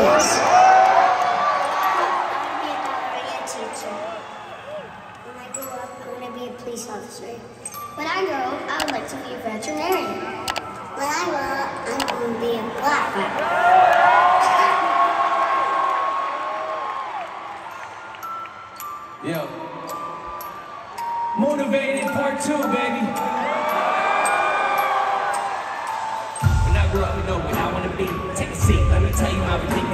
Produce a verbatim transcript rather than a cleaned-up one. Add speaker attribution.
Speaker 1: this. I want to be a ballerina teacher. When I grow up, I want to be a police officer. When I grow up, I would like to be a veterinarian. When I grow up, I'm going to be a black belt.
Speaker 2: Yo. Motivated part two, baby. When I grow up, you know what I want to be. Take a seat, let me tell you my ridiculous.